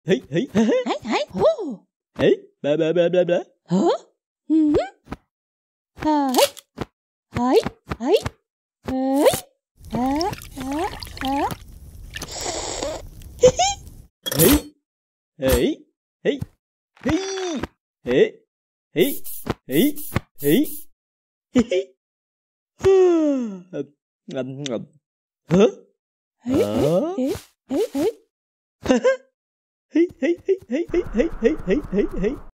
Hey, hey, hey, Hey, hey, oh. hey, blah, blah, blah, blah, blah. Huh? Hmm. Hey, hey, hey, hey, Hey, hey, hey, hey, hey, hey, hey, hey, hey. Huh? hey, Huh? hey, hey, hey. Hey, hey, hey, hey, hey, hey, hey, hey, hey, hey.